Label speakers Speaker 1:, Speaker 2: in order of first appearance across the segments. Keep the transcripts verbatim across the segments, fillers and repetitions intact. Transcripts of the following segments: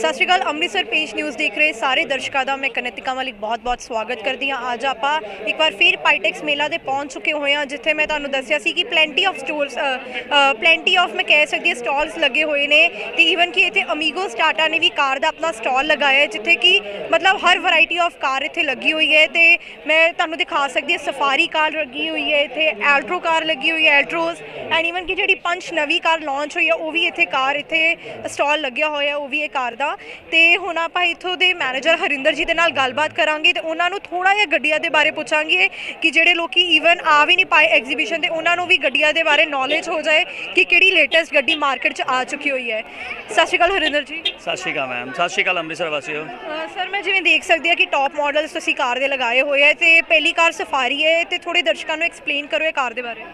Speaker 1: सत श्री अकाल ਅੰਮ੍ਰਿਤਸਰ ਪੇਸ਼ ਨਿਊਜ਼ ਦੇਖ ਰਹੇ ਸਾਰੇ ਦਰਸ਼ਕਾਂ ਦਾ ਮੈਂ ਕਨਿਤਿਕਾ ਮਲਿਕ ਬਹੁਤ-ਬਹੁਤ ਸਵਾਗਤ ਕਰਦੀ ਹਾਂ। ਅੱਜ ਆਪਾਂ ਇੱਕ ਵਾਰ ਫਿਰ ਪਾਈਟੈਕਸ ਮੇਲਾ ਦੇ ਪਹੁੰਚ ਚੁੱਕੇ ਹੋਏ ਹਾਂ, ਜਿੱਥੇ ਮੈਂ ਤੁਹਾਨੂੰ ਦੱਸਿਆ ਸੀ ਕਿ plenty of stores plenty of ਮੈਂ ਕਹਿ ਸਕਦੀ ਹਾਂ ਸਟਾਲਸ ਲੱਗੇ ਹੋਏ ਨੇ ਤੇ ਈਵਨ ਕਿ ਇੱਥੇ ਅਮੀਗੋ ਸਟਾਟਾ ਨੇ ਵੀ ਕਾਰ ਦਾ ਆਪਣਾ ਸਟਾਲ ਲਗਾਇਆ ਹੈ, ਜਿੱਥੇ ਕਿ ਮਤਲਬ ਹਰ ਵੈਰਾਈਟੀ ਆਫ ਕਾਰ ਇੱਥੇ ਲੱਗੀ ਹੋਈ ਹੈ। ਤੇ ਮੈਂ ਤੁਹਾਨੂੰ ਦਿਖਾ ਸਕਦੀ ਹਾਂ ਸਫਾਰੀ ਕਾਰ ਲੱਗੀ ਹੋਈ ਹੈ, ਇੱਥੇ ਐਲਟਰੋ ਕਾਰ ਲੱਗੀ ਹੋਈ ਹੈ, ਐਲਟਰੋਜ਼ ਐਂਡ ਈਵਨ ਕਿ ਜਿਹੜੀ ਪੰਚ ਨਵੀਂ ਕਾਰ ਲਾਂਚ ਹੋਈ ਹੈ ਉਹ ਵੀ ਇੱਥੇ ਕਾਰ ਇੱਥੇ ਸਟਾਲ ਲੱਗਿਆ ਹੋਇਆ ਉਹ ਵੀ ਇਹ ਕਾਰ ਦਾ। ਤੇ ਹੁਣ ਆਪਾਂ ਇੱਥੋਂ ਦੇ ਮੈਨੇਜਰ ਹਰਿੰਦਰ ਜੀ ਦੇ ਨਾਲ ਗੱਲਬਾਤ ਕਰਾਂਗੇ ਤੇ ਉਹਨਾਂ ਨੂੰ ਥੋੜਾ ਜਿਹਾ ਗੱਡੀਆਂ ਦੇ ਬਾਰੇ ਪੁੱਛਾਂਗੇ ਕਿ ਜਿਹੜੇ ਲੋਕੀ ਈਵਨ ਆ ਵੀ ਨਹੀਂ ਪਾਏ ਐਗਜ਼ੀਬਿਸ਼ਨ ਤੇ ਉਹਨਾਂ ਨੂੰ ਵੀ ਗੱਡੀਆਂ ਦੇ ਬਾਰੇ ਨੌਲੇਜ ਹੋ ਜਾਏ ਕਿ ਕਿਹੜੀ ਲੇਟੈਸਟ ਗੱਡੀ ਮਾਰਕੀਟ 'ਚ ਆ ਚੁੱਕੀ ਹੋਈ ਹੈ। ਸਤਿ ਸ਼੍ਰੀ ਅਕਾਲ ਹਰਿੰਦਰ ਜੀ।
Speaker 2: ਸਤਿ ਸ਼੍ਰੀ ਅਕਾਲ ਮੈਮ। ਸਤਿ ਸ਼੍ਰੀ ਅਕਾਲ ਅੰਮ੍ਰਿਤਸਰ ਵਾਸੀਓ।
Speaker 1: ਸਰ ਮੈਂ ਜਿਵੇਂ ਦੇਖ ਸਕਦੀ ਹਾਂ ਕਿ ਟੌਪ ਮਾਡਲਸ ਤੁਸੀਂ ਕਾਰ ਦੇ ਲਗਾਏ ਹੋਏ ਹੈ ਤੇ ਪਹਿਲੀ ਕਾਰ ਸਫਾਰੀ ਹੈ ਤੇ ਥੋੜੇ ਦਰਸ਼ਕਾਂ ਨੂੰ ਐਕਸਪਲੇਨ ਕਰੋ ਇਹ ਕਾਰ ਦੇ ਬਾਰੇ।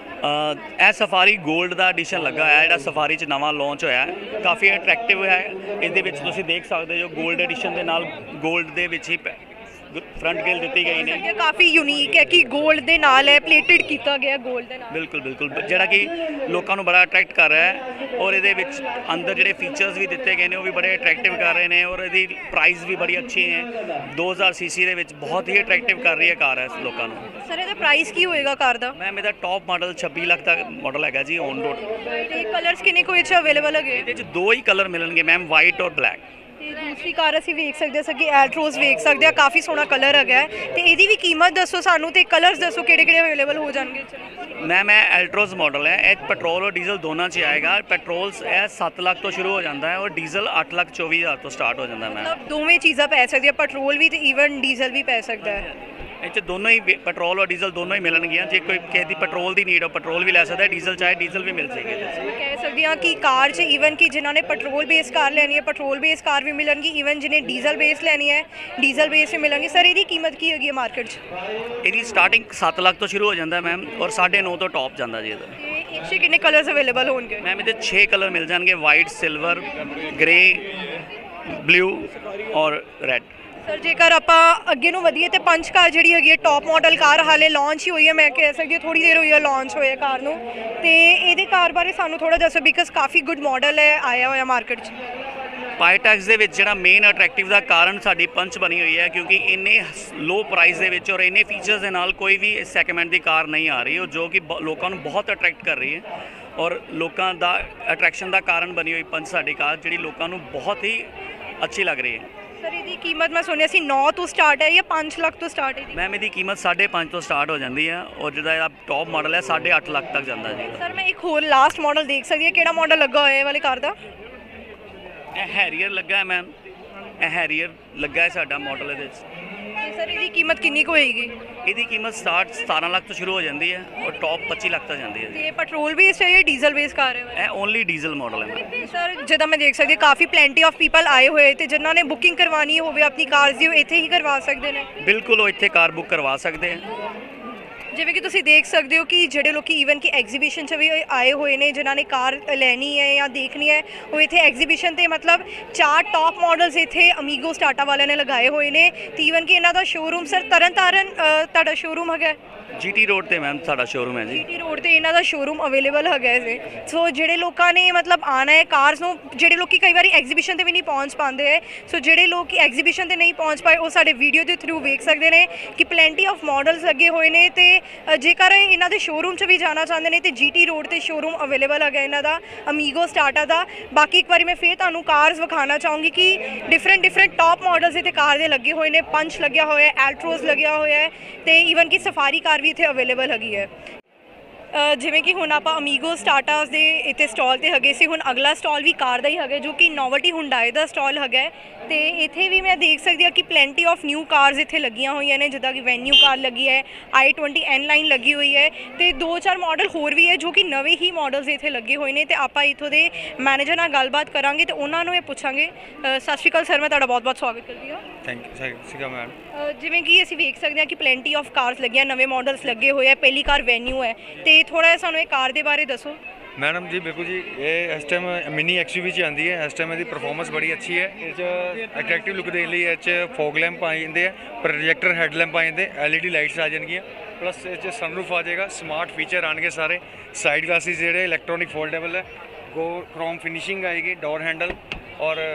Speaker 2: ਇਹ ਸਫਾਰੀ ਗੋਲਡ ਦਾ ਐਡੀਸ਼ਨ ਲੱਗਾ ਹੋਇਆ, ਜਿਹੜਾ ਸਫਾਰੀ 'ਚ ਨਵਾਂ ਲਾਂਚ ਹੋਇਆ ਹੈ, ਕਾਫੀ ਅਟਰੈਕਟਿਵ ਹੈ। ਇਹਦੇ ਵਿੱਚ ਤੁਸੀਂ ਦੇਖ ਸਕਦੇ ਹੋ ਗੋਲਡ ਐਡੀਸ਼ਨ ਦੇ ਨਾਲ ਗੋਲਡ ਦੇ ਵਿੱਚ ਹੀ ਫਰੰਟ ਗਿਲ ਦਿੱਤੀ ਗਈ ਨੇ।
Speaker 1: ਕਾਫੀ ਯੂਨੀਕ ਹੈ ਕਿ ਗੋਲਡ ਦੇ ਨਾਲ ਹੈ, ਪਲੇਟਡ ਕੀਤਾ ਗਿਆ ਗੋਲਡ ਦੇ ਨਾਲ।
Speaker 2: ਬਿਲਕੁਲ ਬਿਲਕੁਲ, ਜਿਹੜਾ ਕਿ ਲੋਕਾਂ ਨੂੰ ਬੜਾ ਅਟਰੈਕਟ ਕਰ ਰਿਹਾ ਹੈ ਔਰ ਇਹਦੇ ਵਿੱਚ ਅੰਦਰ ਜਿਹੜੇ ਫੀਚਰਸ ਵੀ ਦਿੱਤੇ ਗਏ ਨੇ ਉਹ ਵੀ ਬੜੇ ਅਟਰੈਕਟਿਵ ਕਰ ਰਹੇ ਨੇ ਔਰ ਇਹਦੀ ਪ੍ਰਾਈਸ ਵੀ ਬੜੀ ਅੱਛੀ ਹੈ। ਦੋ ਹਜ਼ਾਰ ਸੀਸੀ ਦੇ ਵਿੱਚ ਬਹੁਤ ਹੀ ਅਟਰੈਕਟਿਵ ਕਰ ਰਹੀ ਹੈ ਕਾਰ ਹੈ ਲੋਕਾਂ ਨੂੰ।
Speaker 1: ਸਰ ਇਹਦਾ ਪ੍ਰਾਈਸ ਕੀ ਹੋਏਗਾ ਕਾਰ ਦਾ?
Speaker 2: ਮੈਮ ਇਹਦਾ ਟੌਪ ਮਾਡਲ ਛੱਬੀ ਲੱਖ ਦਾ ਮਾਡਲ ਹੈਗਾ ਜੀ ਔਨ ਰੋਡ।
Speaker 1: ਤੇ ਕਲਰਸ ਕਿੰਨੇ ਕੋਈ ਅੱਛਾ ਅਵੇਲੇਬਲ ਹੈਗੇ?
Speaker 2: ਇਹਦੇ 'ਚ ਦੋ ਹੀ ਕਲਰ ਮਿਲਣਗੇ ਮੈਮ, ਵਾਈਟ ਔਰ ਬਲੈਕ।
Speaker 1: ਤੇ ਦੂਸਰੀ ਕਾਰ ਅਸੀਂ ਵੇਖ ਸਕਦੇ ਹਾਂ ਕਿ ਐਲਟਰੋਜ਼ ਵੇਖ ਸਕਦੇ ਹਾਂ, ਕਾਫੀ ਸੋਹਣਾ ਕਲਰ ਹੈਗਾ ਤੇ ਇਹਦੀ ਵੀ ਕੀਮਤ ਦੱਸੋ ਸਾਨੂੰ ਤੇ ਕਲਰਸ ਦੱਸੋ ਕਿਹੜੇ ਕਿਹੜੇ ਅਵੇਲੇਬਲ ਹੋ ਜਾਣਗੇ।
Speaker 2: ਮੈਮ ਇਹ ਐਲਟਰੋਜ਼ ਮਾਡਲ ਹੈ, ਇਹ ਪੈਟਰੋਲ ਔਰ ਡੀਜ਼ਲ ਦੋਨਾਂ 'ਚ ਆਏਗਾ। ਪੈਟਰੋਲਸ ਇਹ ਸੱਤ ਲੱਖ ਤੋਂ ਸ਼ੁਰੂ ਹੋ ਜਾਂਦਾ ਹੈ ਔਰ ਡੀਜ਼ਲ ਅੱਠ ਲੱਖ ਚੌਵੀ ਹਜ਼ਾਰ ਤੋਂ ਸਟਾਰਟ ਹੋ ਜਾਂਦਾ ਮੈਮ।
Speaker 1: ਮਤਲਬ ਦੋਵੇਂ ਚੀਜ਼ਾਂ ਪੈ ਸਕਦੀਆਂ, ਪੈਟਰੋਲ ਵੀ ਤੇ ਈਵਨ ਡੀਜ਼ਲ ਵੀ ਪੈ ਸਕਦਾ ਹੈ।
Speaker 2: ਇਹ 'ਚ ਦੋਨੋਂ ਹੀ ਪੈਟਰੋਲ ਔਰ ਡੀਜ਼ਲ ਦੋਨੋਂ ਹੀ ਮਿਲਣਗੀਆਂ। ਜੇ ਕੋਈ ਕਿਸੇ ਦੀ ਪੈਟਰੋਲ ਦੀ ਨੀਡ ਹੋ ਪੈਟਰੋਲ ਵੀ ਲੈ ਸਕਦਾ, ਡੀਜ਼ਲ ਚਾਹੇ ਡੀਜ਼ਲ ਵੀ ਮਿਲ ਜਾਏਗੀ।
Speaker 1: ਕਹਿ ਸਕਦੇ ਹਾਂ ਕਿ ਕਾਰ 'ਚ ਈਵਨ ਕਿ ਜਿਨ੍ਹਾਂ ਨੇ ਪੈਟਰੋਲ ਬੇਸ ਕਾਰ ਲੈਣੀ ਹੈ ਪੈਟਰੋਲ ਬੇਸ ਕਾਰ ਵੀ ਮਿਲਣਗੀ, ਈਵਨ ਜਿਹਨੇ ਡੀਜ਼ਲ ਬੇਸ ਲੈਣੀ ਹੈ ਡੀਜ਼ਲ ਬੇਸ ਵੀ ਮਿਲਣਗੀ। ਸਰ ਇਹਦੀ ਕੀਮਤ ਕੀ ਹੈਗੀ ਹੈ ਮਾਰਕੀਟ 'ਚ?
Speaker 2: ਇਹਦੀ ਸਟਾਰਟਿੰਗ ਸੱਤ ਲੱਖ ਤੋਂ ਸ਼ੁਰੂ ਹੋ ਜਾਂਦਾ ਮੈਮ ਔਰ ਸਾਢੇ ਨੌ ਤੋਂ ਟੌਪ ਜਾਂਦਾ ਜੀ ਇਹਦਾ।
Speaker 1: ਤੇ ਇਹ 'ਚ ਕਿੰਨੇ ਕਲਰਸ ਅਵੇਲੇਬਲ ਹੋਣਗੇ?
Speaker 2: ਮੈਮ ਇਹਦੇ ਛੇ ਕਲਰ ਮਿਲ ਜਾਣਗੇ, ਵਾਈਟ, ਸਿਲਵਰ, ਗ੍ਰੇ, ਬਲੂ ਔਰ ਰੈੱਡ।
Speaker 1: ਸਰ ਜੇਕਰ ਆਪਾਂ ਅੱਗੇ ਨੂੰ ਵਧੀਏ ਤੇ ਪੰਚ ਕਾਰ ਜਿਹੜੀ ਹੈਗੀ ਹੈ ਟੌਪ ਮਾਡਲ ਕਾਰ ਹਾਲੇ ਲਾਂਚ ਹੀ ਹੋਈ ਹੈ, ਮੈਂ ਕਹਿ ਸਕਦੀ ਹਾਂ ਥੋੜ੍ਹੀ ਦੇਰ ਹੋਈ ਹੈ ਲਾਂਚ ਹੋਇਆ ਕਾਰ ਨੂੰ। ਤੇ ਇਹਦੇ ਕਾਰ ਬਾਰੇ ਸਾਨੂੰ ਥੋੜ੍ਹਾ ਦੱਸੋ ਬਿਕਾਜ਼ ਕਾਫੀ ਗੁੱਡ ਮਾਡਲ ਹੈ ਆਇਆ ਹੋਇਆ ਮਾਰਕੀਟ 'ਚ।
Speaker 2: ਪਾਈਟੈਕਸ ਦੇ ਵਿੱਚ ਜਿਹੜਾ ਮੇਨ ਅਟਰੈਕਟਿਵ ਦਾ ਕਾਰਨ ਸਾਡੀ ਪੰਚ ਬਣੀ ਹੋਈ ਹੈ, ਕਿਉਂਕਿ ਇੰਨੇ ਲੋ ਪ੍ਰਾਈਸ ਦੇ ਵਿੱਚ ਔਰ ਇੰਨੇ ਫੀਚਰਸ ਦੇ ਨਾਲ ਕੋਈ ਵੀ ਇਸ ਸੈਗਮੈਂਟ ਦੀ ਕਾਰ ਨਹੀਂ ਆ ਰਹੀ, ਉਹ ਜੋ ਕਿ ਲੋਕਾਂ ਨੂੰ ਬਹੁਤ ਅਟਰੈਕਟ ਕਰ ਰਹੀ ਹੈ ਔਰ ਲੋਕਾਂ ਦਾ ਅਟਰੈਕਸ਼ਨ ਦਾ ਕਾਰਨ ਬਣੀ ਹੋਈ ਪੰਚ ਸਾਡੀ ਕਾਰ, ਜਿਹੜੀ ਲੋਕਾਂ ਨੂੰ ਬਹੁਤ ਹੀ ਅੱਛੀ ਲੱਗ ਰਹੀ ਹੈ।
Speaker 1: ਸਰ ਇਹਦੀ ਕੀਮਤ ਮੈਂ ਸੁਣਿਆ ਸੀ ਨੌ ਤੋਂ ਸਟਾਰਟ ਹੈ ਜਾਂ ਪੰਜ ਲੱਖ ਤੋਂ ਸਟਾਰਟ ਹੈ?
Speaker 2: ਮੈਮ ਇਹਦੀ ਕੀਮਤ ਸਾਢੇ ਪੰਜ ਤੋਂ ਸਟਾਰਟ ਹੋ ਜਾਂਦੀ ਹੈ ਔਰ ਜਿਹੜਾ ਇਹਦਾ ਟੌਪ ਮਾਡਲ ਹੈ ਸਾਢੇ ਅੱਠ ਲੱਖ ਤੱਕ ਜਾਂਦਾ ਜੀ। ਸਰ
Speaker 1: ਮੈਂ ਇੱਕ ਹੋਰ ਲਾਸਟ ਮਾਡਲ ਦੇਖ ਸਕਦੀ ਹਾਂ, ਕਿਹੜਾ ਮਾਡਲ ਲੱਗਾ ਹੋਇਆ ਇਹ ਵਾਲੇ ਕਾਰ ਦਾ?
Speaker 2: ਇਹ ਹੈਰੀਅਰ ਲੱਗਾ ਹੈ ਮੈਮ, ਇਹ ਹੈਰੀਅਰ ਲੱਗਾ ਹੈ ਸਾਡਾ ਮਾਡਲ ਇਹਦੇ 'ਚ।
Speaker 1: ਤੇ ਸਰ ਇਹਦੀ ਕੀਮਤ ਕਿੰਨੀ ਕੁ ਹੋਏਗੀ?
Speaker 2: ਇਹਦੀ ਕੀਮਤ ਸਟਾਰਟ ਸਤਾਰਾਂ ਲੱਖ ਤੋਂ ਸ਼ੁਰੂ ਹੋ ਜਾਂਦੀ ਹੈ ਔਰ ਟੌਪ ਪੱਚੀ ਲੱਖ ਤੱਕ ਜਾਂਦੀ ਹੈ।
Speaker 1: ਤੇ ਪੈਟਰੋਲ ਬੇਸ ਹੈ ਜਾਂ ਡੀਜ਼ਲ ਬੇਸ ਕਾਰ ਹੈ?
Speaker 2: ਇਹ ਓਨਲੀ ਡੀਜ਼ਲ ਮਾਡਲ ਹੈ।
Speaker 1: ਸਰ ਜਿੱਦਾਂ ਮੈਂ ਦੇਖ ਸਕਦੀ ਕਾਫੀ ਪਲੈਂਟੀ ਆਫ ਪੀਪਲ ਆਏ ਹੋਏ ਤੇ ਜਿਨ੍ਹਾਂ ਨੇ ਬੁਕਿੰਗ ਕਰਵਾਉਣੀ ਹੋਵੇ ਆਪਣੀ ਕਾਰ ਦੀ ਉਹ ਇੱਥੇ ਹੀ ਕਰਵਾ ਸਕਦੇ ਨੇ?
Speaker 2: ਬਿਲਕੁਲ, ਉਹ ਇੱਥੇ ਕਾਰ ਬੁੱਕ ਕਰਵਾ ਸਕਦੇ ਆ।
Speaker 1: ਜਿਵੇਂ ਕਿ ਤੁਸੀਂ ਦੇਖ ਸਕਦੇ ਹੋ ਕਿ ਜਿਹੜੇ ਲੋਕੀ ਈਵਨ ਕਿ ਐਗਜ਼ੀਬਿਸ਼ਨ 'ਚ ਵੀ ਆਏ ਹੋਏ ਨੇ ਜਿਨ੍ਹਾਂ ਨੇ ਕਾਰ ਲੈਣੀ ਹੈ ਜਾਂ ਦੇਖਣੀ ਹੈ, ਉਹ ਇੱਥੇ ਐਗਜ਼ੀਬਿਸ਼ਨ 'ਤੇ ਮਤਲਬ ਚਾਰ ਟੌਪ ਮਾਡਲਸ ਇੱਥੇ ਅਮੀਗੋ ਸਟਾਟਾ ਵਾਲਿਆਂ ਨੇ ਲਗਾਏ ਹੋਏ ਨੇ। ਤੇ ਈਵਨ ਕਿ ਇਹਨਾਂ ਦਾ ਸ਼ੋਰੂਮ ਸਰ ਤਰਨ ਤਾਰਨ ਤੁਹਾਡਾ ਸ਼ੋਰੂਮ ਹੈਗਾ?
Speaker 2: ਜੀਟੀ ਰੋਡ ਤੇ ਮੈਮ ਸਾਡਾ ਸ਼ੋਰੂਮ ਹੈ ਜੀ।
Speaker 1: ਜੀਟੀ ਰੋਡ ਤੇ ਇਹਨਾਂ ਦਾ ਸ਼ੋਰੂਮ ਅਵੇਲੇਬਲ ਹੈਗਾ ਜੀ। ਸੋ ਜਿਹੜੇ ਲੋਕਾਂ ਨੇ ਮਤਲਬ ਆਉਣਾ ਹੈ ਕਾਰਸ ਨੂੰ, ਜਿਹੜੇ ਲੋਕੀ ਕਈ ਵਾਰੀ ਐਗਜ਼ੀਬਿਸ਼ਨ 'ਤੇ ਵੀ ਨਹੀਂ ਪਹੁੰਚ ਪਾਉਂਦੇ ਹੈ, ਸੋ ਜਿਹੜੇ ਲੋਕ ਐਗਜ਼ੀਬਿਸ਼ਨ 'ਤੇ ਨਹੀਂ ਪਹੁੰਚ ਪਾਏ ਉਹ ਸਾਡੇ ਵੀਡੀਓ ਦੇ ਥਰੂ ਵੇਖ ਸਕਦੇ ਨੇ ਕਿ ਪਲੈਂਟੀ ਆਫ ਮਾਡਲਸ ਲੱਗੇ ਹੋਏ ਨੇ। ਤੇ ਜੇਕਰ ਇਹਨਾਂ ਦੇ ਸ਼ੋਰੂਮ 'ਚ ਵੀ ਜਾਣਾ ਚਾਹੁੰਦੇ ਨੇ ਤੇ ਜੀਟੀ ਰੋਡ ਤੇ ਸ਼ੋਰੂਮ ਅਵੇਲੇਬਲ ਹੈਗਾ ਇਹਨਾਂ ਦਾ ਅਮੀਗੋ ਸਟਾਟਾ ਦਾ। ਬਾਕੀ ਇੱਕ ਵਾਰੀ ਮੈਂ ਫਿਰ ਤੁਹਾਨੂੰ ਕਾਰਸ ਵਿਖਾਉਣਾ ਚਾਹੂੰਗੀ ਕਿ ਡਿਫਰੈਂਟ ਡਿਫਰੈਂਟ ਟੌਪ ਮਾਡਲਸ ਇੱਥੇ ਕਾਰ ਦੇ ਲੱਗੇ ਹੋਏ ਨੇ। ਪੰਚ ਲੱਗਿਆ ਹੋਇਆ, ਐਲਟਰੋਜ਼ ਲੱਗਿਆ ਹੋਇਆ ਹੈ ਤੇ ਈਵਨ ਕਿ ਸਫਾਰੀ ਕਾਰ ਵੀ ਇੱਥੇ ਅਵੇਲੇਬਲ ਹੈਗੀ ਹੈ। ਜਿਵੇਂ ਕਿ ਹੁਣ ਆਪਾਂ ਅਮੀਗੋ ਸਟਾਟਾਸ ਦੇ ਇੱਥੇ ਸਟਾਲ 'ਤੇ ਹੈਗੇ ਸੀ, ਹੁਣ ਅਗਲਾ ਸਟਾਲ ਵੀ ਕਾਰ ਦਾ ਹੀ ਹੈਗਾ ਜੋ ਕਿ ਨੋਵਟੀ ਹੁੰਡਾਈ ਦਾ ਸਟਾਲ ਹੈਗਾ। ਤੇ ਇੱਥੇ ਵੀ ਮੈਂ ਦੇਖ ਸਕਦੀ ਹਾਂ ਕਿ ਪਲੈਂਟੀ ਆਫ ਨਿਊ ਕਾਰਸ ਇੱਥੇ ਲੱਗੀਆਂ ਹੋਈਆਂ ਨੇ, ਜਿੱਦਾਂ ਕਿ ਵੈਨਿਊ ਕਾਰ ਲੱਗੀ ਹੈ, ਆਈ ਟਵੈਂਟੀ ਐਨ ਲਾਈਨ ਲੱਗੀ ਹੋਈ ਹੈ ਤੇ ਦੋ ਚਾਰ ਮਾਡਲ ਹੋਰ ਵੀ ਹੈ ਜੋ ਕਿ ਨਵੇਂ ਹੀ ਮਾਡਲਸ ਇੱਥੇ ਲੱਗੇ ਹੋਏ ਨੇ। ਤੇ ਆਪਾਂ ਇੱਥੋਂ ਦੇ ਮੈਨੇਜਰ ਨਾਲ ਗੱਲਬਾਤ ਕਰਾਂਗੇ ਤੇ ਉਹਨਾਂ ਨੂੰ ਇਹ ਪੁੱਛਾਂਗੇ। ਸਤਿ ਸ਼੍ਰੀ ਅਕਾਲ ਸਰ, ਮੈਂ ਤੁਹਾਡਾ ਬਹੁਤ ਬਹੁਤ ਸਵਾਗਤ ਕਰਦੀ ਹਾਂ।
Speaker 3: Thank you. ਸਤਿ ਸ਼੍ਰੀ ਅਕਾਲ ਮੈਮ।
Speaker 1: ਜਿਵੇਂ ਕਿ ਅਸੀਂ ਵੇਖ ਸਕਦੇ ਹਾਂ ਕਿ ਪਲੈਂਟੀ ਆਫ ਕਾਰਸ ਲੱਗੀਆਂ, ਨਵੇਂ ਮਾਡਲਸ ਲੱਗੇ ਹੋਏ ਆ, ਪਹਿਲੀ ਕਾਰ ਵੈਨਿਊ ਹੈ ਤੇ ਥੋੜ੍ਹਾ ਜਿਹਾ ਸਾਨੂੰ ਇਹ ਕਾਰ ਦੇ ਬਾਰੇ ਦੱਸੋ।
Speaker 3: मैडम जी बिल्कुल जी, ये इस टाइम मिनी एक्सयूवी च आती है। इस टाइम इसकी परफॉर्मेंस बड़ी अच्छी है। इस अट्रैक्टिव लुक देने लिए इस फॉग लैंप आ जाते हैं, प्रोजेक्टर हैडलैंप आ जाते हैं, एल ई डी लाइट्स आ जाएगी, प्लस इस सनरूफ आ जाएगा, स्मार्ट फीचर आएंगे सारे, साइड ग्लासिस जोड़े इलैक्ट्रॉनिक फोल्डेबल है, गो क्रोम फिनिशिंग आएगी, डोर हैंडल और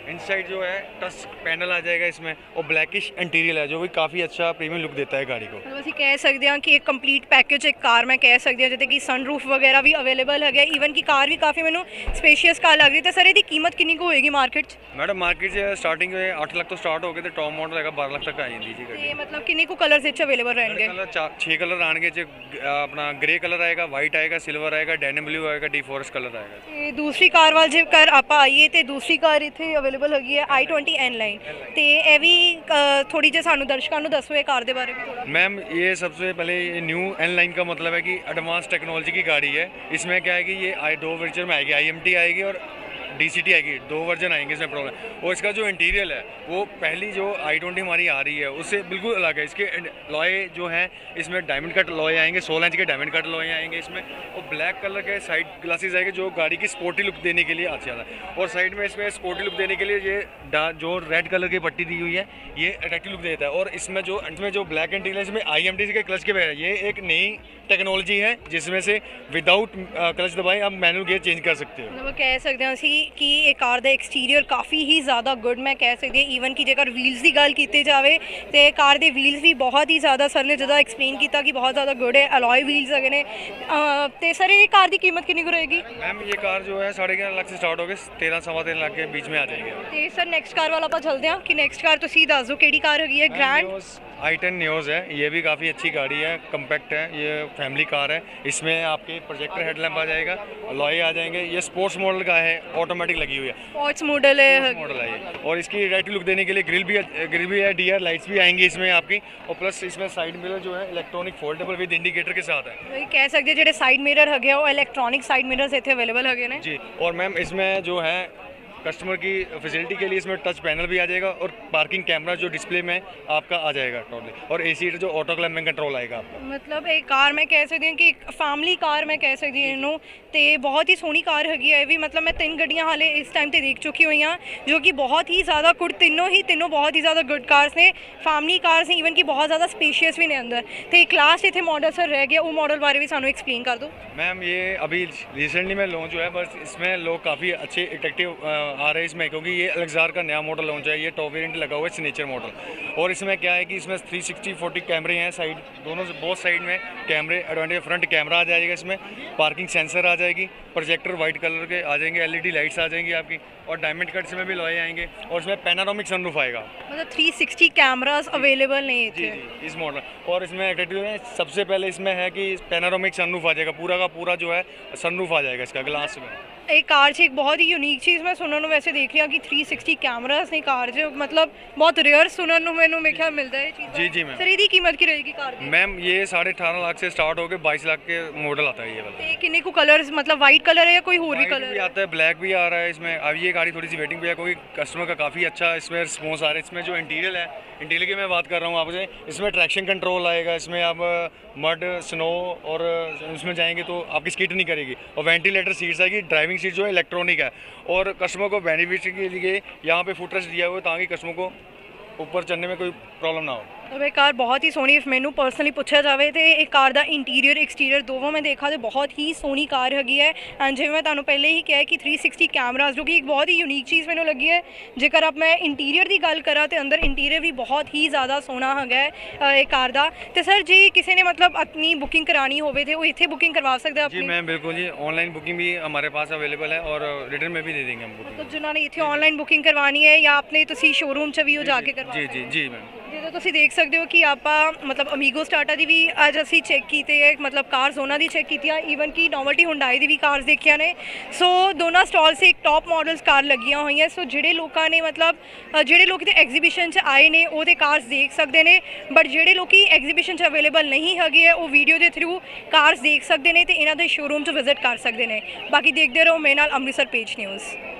Speaker 3: इनसाइड जो है टच पैनल आ जाएगा इसमें, और ब्लैकिश इंटीरियर है जो भी काफ़ी अच्छा प्रीमियम लुक देता है गाड़ी को।
Speaker 1: ਮਤਲਬ ਅਸੀਂ ਕਹਿ ਸਕਦੇ ਹਾਂ ਕਿ ਇੱਕ ਕੰਪਲੀਟ ਪੈਕੇਜ ਇੱਕ ਕਾਰ ਮੈਂ ਕਹਿ ਸਕਦੀ ਹਾਂ ਜਿਹਦੇ ਕਿ ਸਨਰੂਫ ਵਗੈਰਾ ਵੀ ਅਵੇਲੇਬਲ ਹੈਗਾ, ਈਵਨ ਕਿ ਕਾਰ ਵੀ ਕਾਫੀ ਮੈਨੂੰ ਸਪੇਸ਼ੀਅਸ ਕਾਰ ਲੱਗ ਰਹੀ। ਤੇ ਸਰ ਇਹਦੀ ਕੀਮਤ ਕਿੰਨੀ ਕੁ ਹੋਏਗੀ ਮਾਰਕੀਟ 'ਚ?
Speaker 3: मैडम मार्केट से स्टार्टिंग में आठ लाख तो स्टार्ट हो गए तो टॉप मॉडल है बारह लाख तक आ जाती जी
Speaker 1: ਤੇ
Speaker 3: गाड़ी।
Speaker 1: ਮਤਲਬ ਕਿੰਨੇ ਕੁ ਕਲਰਸ ਵਿੱਚ ਅਵੇਲੇਬਲ ਰਹਿਣਗੇ?
Speaker 3: कलर चार छः कलर आएंगे जो अपना ग्रे कलर आएगा, वाइट आएगा, सिल्वर आएगा, डेनिम ब्लू आएगा, डी फॉरेस्ट कलर आएगा।
Speaker 1: ਤੇ ਦੂਸਰੀ ਕਾਰ ਵੱਲ ਜੇਕਰ ਆਪਾਂ ਆਈਏ ਤੇ ਦੂਸਰੀ ਕਾਰ ਇੱਥੇ ਅਵੇਲੇਬਲ ਹੈਗੀ ਹੈ ਆਈ ਟਵੈਂਟੀ ਐਨ ਲਾਈਨ। ਤੇ ਇਹ ਵੀ ਥੋੜੀ ਜਿਹੀ ਸਾਨੂੰ ਦਰਸ਼ਕਾਂ ਨੂੰ ਦੱਸੋ ਇਹ ਕਾਰ ਦੇ ਬਾਰੇ ਵੀ ਥੋੜਾ।
Speaker 3: मैम ये सबसे पहले ये न्यू एन लाइन का मतलब है कि एडवांस टेक्नोलॉजी की गाड़ी है। इसमें क्या है कि ये आई दो वर्जन में आएगी, आई एम टी आएगी और डी सी टी आएगी, दो वर्जन आएंगे इसमें प्रॉब्लम। और इसका जो इंटीरियर है वो पहली जो आई ट्वेंटी हमारी आ रही है उससे बिल्कुल अलग है। इसके लॉय जो हैं इसमें डायमंड कट लॉय आएंगे, सोलह इंच के डायमंड कट लॉय आएंगे इसमें, और ब्लैक कलर के साइड ग्लासेस आएंगे जो गाड़ी की स्पोर्टी लुक देने के लिए अच्छा आता है। और साइड में इसमें स्पोर्टी लुक देने के लिए ये जो रेड कलर की पट्टी दी हुई है ये अट्रैक्टिव लुक देता है। और इसमें जो इसमें जो ब्लैक इंटीरियर इसमें आई एम टी के क्लच के बगैर ये एक नई टेक्नोलॉजी है जिसमें से विदाउट क्लच दबाए आप मैनुअल गियर चेंज कर सकते हो।
Speaker 1: ਮਤਲਬ ਕਹਿ ਸਕਦੇ ਹਾਂ ਅਸੀਂ ਕਿ ਇਹ ਕਾਰ ਦਾ ਐਕਸਟੀਰੀਅਰ ਕਾਫੀ ਹੀ ਜ਼ਿਆਦਾ ਗੁੱਡ ਮੈਂ ਕਹਿ ਸਕਦੀ ਹਾਂ। ਈਵਨ ਕਿ ਜੇਕਰ ਵੀਲਸ ਦੀ ਗੱਲ ਕੀਤੀ ਜਾਵੇ ਤੇ ਕਾਰ ਦੇ ਵੀਲਸ ਵੀ ਬਹੁਤ ਹੀ ਜ਼ਿਆਦਾ ਸਰ ਨੇ ਜਦੋਂ ਐਕਸਪਲੇਨ ਕੀਤਾ ਕਿ ਬਹੁਤ ਜ਼ਿਆਦਾ ਗੁੱਡ ਹੈ, ਅਲੋਏ ਵੀਲਸ ਹੈਗੇ ਨੇ। ਅਹ ਤੇ ਸਰ ਇਹ ਕਾਰ ਦੀ ਕੀਮਤ ਕਿੰਨੀ ਕੁ ਰਹੇਗੀ?
Speaker 3: मैम ये कार जो है साढ़े ग्यारह लाख से स्टार्ट हो गए तेरह सवा तेरह लाख के बीच में आ जाएंगे।
Speaker 1: ਤੇ ਸਰ ਨੈਕਸਟ ਕਾਰ ਵੱਲ ਆਪਾਂ ਚੱਲਦੇ ਹਾਂ ਕਿ ਨੈਕਸਟ ਕਾਰ ਤੁਸੀਂ ਦੱਸ ਦਿਓ ਕਿਹੜੀ ਕਾਰ ਹੈਗੀ ਹੈ? ਗ੍ਰੈਂਡ
Speaker 3: आई टेन न्यूज़ है, ये भी काफ़ी अच्छी गाड़ी है, कम्पैक्ट है, ये फैमिली कार है। इसमें आपके प्रोजेक्टर हेडलैम्प आ जाएगा, लॉय आ जाएंगे। ये स्पोर्ट्स मॉडल का है, ऑटोमेटिक लगी हुई है,
Speaker 1: स्पोर्ट्स मॉडल है
Speaker 3: मॉडल है ये। और इसकी रेड लुक देने के लिए ग्रिल भी ग्रिल भी है, डी आर लाइट्स भी आएंगी इसमें आपकी। और प्लस इसमें साइड मिरर जो है इलेक्ट्रॉनिक फोल्डेबल विद इंडिकेटर के साथ है।
Speaker 1: वही कह सकते हैं ਜਿਹੜੇ ਸਾਈਡ ਮਿਰਰ ਹੈਗੇ ਆ ਉਹ ਇਲੈਕਟ੍ਰੋਨਿਕ ਸਾਈਡ ਮਿਰਰਸ ਇੱਥੇ ਅਵੇਲੇਬਲ ਹੈਗੇ ਨੇ
Speaker 3: जी। और मैम इसमें जो है कस्टमर की फैसिलिटी के लिए इसमें टच पैनल भी आ जाएगा और पार्किंग कैमरा जो डिस्प्ले में आपका आ जाएगा टोटली, और एसी जो ऑटो क्लाइंबिंग कंट्रोल आएगा आपको।
Speaker 1: ਮਤਲਬ ਇਹ ਕਾਰ ਮੈਂ ਕਹਿ ਸਕਦੀ ਹਾਂ ਕਿ ਇੱਕ ਫੈਮਿਲੀ ਕਾਰ ਮੈਂ ਕਹਿ ਸਕਦੀ ਹਾਂ ਇਹਨੂੰ। ਤੇ ਬਹੁਤ ਹੀ ਸੋਹਣੀ ਕਾਰ ਹੈਗੀ ਹੈ ਇਹ ਵੀ। ਮਤਲਬ ਮੈਂ ਤਿੰਨ ਗੱਡੀਆਂ ਹਾਲੇ ਇਸ ਟਾਈਮ ਤੇ ਦੇਖ ਚੁੱਕੀ ਹੋਈ ਹਾਂ ਜੋ ਕਿ ਬਹੁਤ ਹੀ ਜ਼ਿਆਦਾ ਗੁੱਡ, ਤਿੰਨੋਂ ਹੀ ਤਿੰਨੋਂ ਬਹੁਤ ਹੀ ਜ਼ਿਆਦਾ ਗੁੱਡ ਕਾਰਸ ਨੇ, ਫੈਮਿਲੀ ਕਾਰਸ ਨੇ, ਈਵਨ ਕਿ ਬਹੁਤ ਜ਼ਿਆਦਾ ਸਪੇਸ਼ੀਅਸ ਵੀ ਨੇ ਅੰਦਰ। ਤੇ ਇੱਕ ਲਾਸਟ ਇੱਥੇ ਮਾਡਲ ਸਰ ਰਹਿ ਗਿਆ, ਉਹ ਮਾਡਲ ਬਾਰੇ ਵੀ ਸਾਨੂੰ ਐਕਸਪਲੇਨ ਕਰ ਦਿਓ।
Speaker 3: मैम ये अभी रिसेंटली में लॉन्च हुआ है, बस इसमें लोग काफ़ी अच्छे अट्रैक्टिव आ रहे हैं इसमें, क्योंकि ये अलेक्जार का नया मॉडल लॉन्च है। ये टॉप वेरिएंट लगा हुआ है सिग्नेचर मॉडल। और इसमें क्या है कि इसमें थ्री सिक्सटी फोर्टी कैमरे हैं साइड दोनों से, बहुत साइड में कैमरे एडवांटेज। फ्रंट कैमरा आ जाएगा इसमें, पार्किंग सेंसर आ जाएगी, प्रोजेक्टर वाइट कलर के आ जाएंगे, एलईडी लाइट्स आ जाएंगी आपकी, और डायमंड कट इसमें भी लॉय आएंगे। और इसमें पैनारोमिक सनरूफ आएगा,
Speaker 1: मतलब थ्री सिक्सटी कैमरास अवेलेबल नहीं
Speaker 3: जी
Speaker 1: थे
Speaker 3: जी इस मॉडल। और इसमें अट्रैक्टिव है सबसे पहले इसमें है कि पैनारोमिक सनरूफ आ जाएगा, पूरा का पूरा जो है सनरूफ आ जाएगा इसका ग्लास में।
Speaker 1: ਇਹ ਕਾਰ 'ਚ ਇੱਕ ਬਹੁਤ ਹੀ ਯੂਨੀਕ ਚੀਜ਼ ਮੈਂ ਸੁਣਨ ਨੂੰ ਵੈਸੇ ਦੇਖ ਰਹੀ ਹਾਂ ਕਿ ਥ्री सिक्सटी ਕੈਮਰਾਸ ਨੇ ਕਾਰ 'ਚ, ਮਤਲਬ ਬਹੁਤ ਰੇਅਰ ਸੁਣਨ ਨੂੰ ਮੈਨੂੰ ਮੇਰੇ ਖਿਆਲ ਮਿਲਦਾ ਹੈ ਇਹ ਚੀਜ਼।
Speaker 3: जी जी मैम।
Speaker 1: ਸਰ ਇਹਦੀ ਕੀਮਤ ਕੀ ਰਹੇਗੀ ਕਾਰ ਦੀ?
Speaker 3: मैम ये साढ़े अठारह लाख से स्टार्ट होकर बाईस लाख के मॉडल आता है ये वाला।
Speaker 1: ਤੇ ਕਿੰਨੇ ਕੁ ਕਲਰਸ, ਮਤलब ਵਾਈਟ कलर है या कोई और भी
Speaker 3: White
Speaker 1: कलर
Speaker 3: भी
Speaker 1: है?
Speaker 3: आता है, ब्लैक भी आ रहा है इसमें। अब ये गाड़ी थोड़ी सी वेटिंग पे है क्योंकि कस्टमर का काफ़ी अच्छा इसमें रिस्पॉन्स आ रहा है। इसमें जो इंटीरियर है, इंटीरियर की मैं बात कर रहा हूँ आपसे, इसमें ट्रैक्शन कंट्रोल आएगा, इसमें आप मड स्नो और उसमें जाएंगे तो आपकी स्किड नहीं करेगी। और वेंटिलेटर सीट्स आएगी, ड्राइविंग सीट जो है इलेक्ट्रॉनिक है। और कस्टमर को बेनिफिट के लिए यहाँ पे फुटरेस्ट दिया हुआ है ताकि कस्टमर को ऊपर चढ़ने में कोई प्रॉब्लम ना हो।
Speaker 1: तो ਇਹ ਕਾਰ ਬਹੁਤ ਹੀ ਸੋਹਣੀ, ਮੈਨੂੰ ਪਰਸਨਲੀ ਪੁੱਛਿਆ ਜਾਵੇ ਤੇ ਇਹ ਕਾਰ ਦਾ ਇੰਟੀਰੀਅਰ ਐਕਸਟੀਰੀਅਰ ਦੋਵਾਂ ਮੈਂ ਦੇਖਾ ਤੇ ਬਹੁਤ ਹੀ ਸੋਹਣੀ ਕਾਰ ਹੈਗੀ ਹੈ। ਐਂਡ ਜਿਵੇਂ ਮੈਂ ਤੁਹਾਨੂੰ ਪਹਿਲੇ ਹੀ ਕਿਹਾ ਕਿ थ्री सिक्सटी ਕੈਮਰਾਸ ਜੋ ਕਿ ਇੱਕ ਬਹੁਤ ਹੀ ਯੂਨੀਕ ਚੀਜ਼ ਮੈਨੂੰ ਲੱਗੀ ਹੈ। ਜੇਕਰ ਆਪ ਮੈਂ ਇੰਟੀਰੀਅਰ ਦੀ ਗੱਲ ਕਰਾਂ ਤੇ ਅੰਦਰ ਇੰਟੀਰੀਅਰ ਵੀ ਬਹੁਤ ਹੀ ਜ਼ਿਆਦਾ ਸੋਹਣਾ ਹੈਗਾ ਹੈ ਇਹ ਕਾਰ ਦਾ। ਤੇ ਸਰ ਜੇ ਕਿਸੇ ਨੇ मतलब अपनी बुकिंग करानी होवे थे वो इतने बुकिंग करवा सकते हैं
Speaker 3: जी
Speaker 1: अपनी?
Speaker 3: मैम बिल्कुल जी, ऑनलाइन बुकिंग भी हमारे पास अवेलेबल है और रिटर्न में भी दे देंगे हम बुकिंग।
Speaker 1: मतलब जिन्होंने इतने ऑनलाइन बुकिंग करवानी है या अपने तुसी शोरूम च भी वो जाके करवा?
Speaker 3: जी जी जी मैम।
Speaker 1: ਜਿੱਦਾਂ ਤੁਸੀਂ ਦੇਖ ਸਕਦੇ ਹੋ ਕਿ ਆਪਾਂ ਮਤਲਬ ਅਮੀਗੋ ਸਟਾਰਟਾ ਦੀ ਵੀ ਅੱਜ ਅਸੀਂ ਚੈੱਕ ਕੀਤੇ ਹੈ, ਮਤਲਬ ਕਾਰਸ ਉਹਨਾਂ ਦੀ ਚੈੱਕ ਕੀਤੀਆਂ, ਈਵਨ ਕਿ ਨੋਵਲਟੀ ਹੁੰਡਾਈ ਦੀ ਵੀ ਕਾਰਸ ਦੇਖੀਆਂ ਨੇ। ਸੋ ਦੋਨਾਂ ਸਟਾਲ 'ਤੇ ਇੱਕ ਟੌਪ ਮਾਡਲਸ ਕਾਰ ਲੱਗੀਆਂ ਹੋਈਆਂ। ਸੋ ਜਿਹੜੇ ਲੋਕਾਂ ਨੇ ਮਤਲਬ ਅ, ਜਿਹੜੇ ਲੋਕ ਤੇ ਐਗਜ਼ੀਬਿਸ਼ਨ 'ਚ ਆਏ ਨੇ ਉਹ ਤੇ ਕਾਰਸ ਦੇਖ ਸਕਦੇ ਨੇ, ਬਟ ਜਿਹੜੇ ਲੋਕੀ ਐਗਜ਼ੀਬਿਸ਼ਨ 'ਚ ਅਵੇਲੇਬਲ ਨਹੀਂ ਹੈਗੇ ਹੈ ਉਹ ਵੀਡੀਓ ਦੇ ਥਰੂ ਕਾਰਸ ਦੇਖ ਸਕਦੇ ਨੇ ਤੇ ਇਹਨਾਂ ਦੇ ਸ਼ੋਰੂਮ 'ਚ ਵਿਜ਼ਿਟ ਕਰ ਸਕਦੇ ਨੇ। ਬਾਕੀ ਦੇਖਦੇ ਰਹੋ ਮੇਰੇ ਨਾਲ ਅੰਮ੍ਰਿਤਸਰ ਪੇਜ ਨਿਊਜ਼।